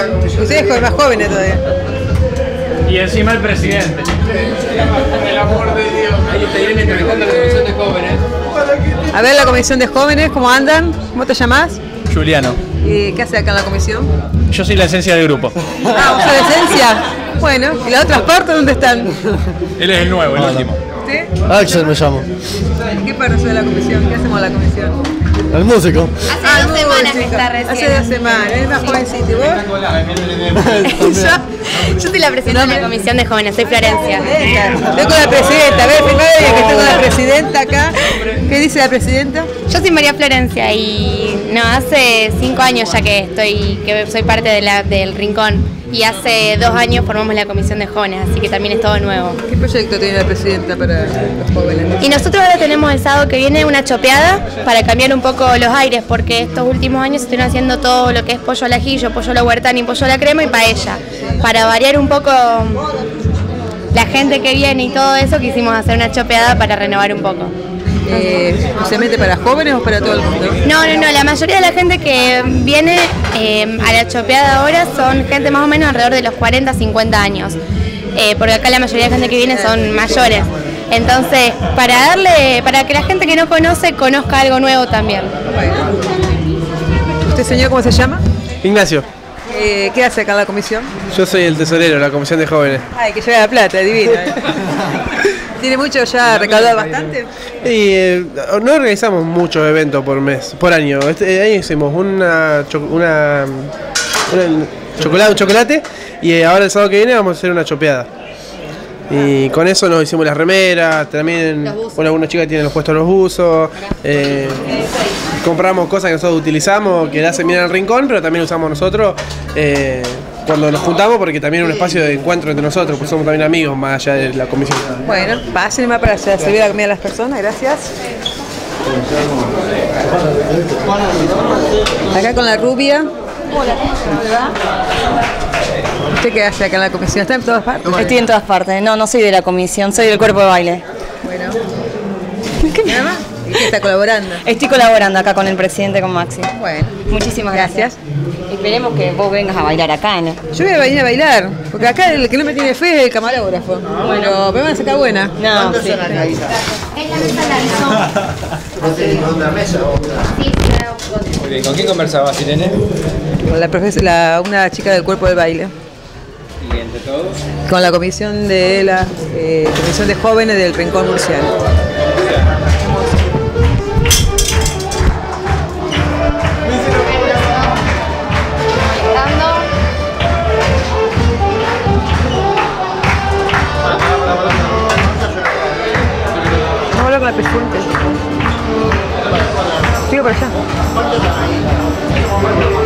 Ustedes son más jóvenes todavía. Y encima el presidente. El amor de Dios. Ahí está Irene entrevistando a la comisión de jóvenes. A ver, la comisión de jóvenes, ¿cómo andan? ¿Cómo te llamas? Juliano. ¿Y qué hace acá en la comisión? Yo soy la esencia del grupo. Ah, ¿vos sos de esencia? Bueno, ¿y las otras partes dónde están? Él es el nuevo, el último. ¿Usted? Axel me llamo. ¿En qué parte sos de la comisión? ¿Qué hacemos en la comisión? El músico. Hace 2 semanas que está recién. Hace 2 semanas, es más jovencito. ¿Y vos? Yo soy la presidenta de la comisión de jóvenes, soy Florencia. Estoy con la presidenta, a ver, primero que estoy con la presidenta acá. ¿Qué dice la presidenta? Yo soy María Florencia y no, hace 5 años ya que soy parte del Rincón. Y hace 2 años formamos la comisión de jóvenes, así que también es todo nuevo. ¿Qué proyecto tiene la presidenta para los jóvenes? Y nosotros ahora tenemos el sábado que viene una chopeada para cambiar un poco los aires, porque estos últimos años estuvieron haciendo todo lo que es pollo al ajillo, pollo a la huertana y pollo a la crema y paella. Para variar un poco la gente que viene y todo eso, quisimos hacer una chopeada para renovar un poco. ¿Especialmente para jóvenes o para todo el mundo? No, la mayoría de la gente que viene a la chopeada ahora son gente más o menos alrededor de los 40, 50 años, porque acá la mayoría de gente que viene son mayores. Entonces, para que la gente que no conoce, conozca algo nuevo también. Bueno. ¿Usted, señor, cómo se llama? Ignacio. ¿Qué hace acá en la comisión? Yo soy el tesorero de la comisión de jóvenes. Ay, que lleva la plata, divina. ¿Tiene mucho ya recaudado bastante? Y no organizamos muchos eventos por año. Este año hicimos un chocolate y ahora el sábado que viene vamos a hacer una chopeada. Y con eso nos hicimos las remeras, también algunas chicas tienen los puestos los buzos, compramos cosas que nosotros utilizamos, que le hacen bien al rincón, pero también usamos nosotros cuando nos juntamos, porque también es un espacio de encuentro entre nosotros, pues somos también amigos más allá de la comisión. Bueno, pasen más para servir la comida a las personas, gracias. Acá con la rubia. Hola, ¿cómo va? ¿Usted qué hace acá en la comisión? ¿Está en todas partes? Estoy en todas partes. No soy de la comisión, soy del cuerpo de baile. Bueno. ¿Nada más? ¿Y qué está colaborando? Estoy colaborando acá con el presidente, con Maxi. Bueno. Muchísimas gracias. Esperemos que vos vengas a bailar acá, ¿no? Yo voy a venir a bailar, porque acá el que no me tiene fe es el camarógrafo. Bueno, me van a sacar buena. No, sí. Es la mesa la ¿Otra mesa? Muy bien, ¿con quién conversabas, Irene? Con una chica del cuerpo de baile. ¿Y entre todos? Con la comisión de comisión de jóvenes del Rincón Murciano. Vamos a hablar con la presidenta. Sigo para allá.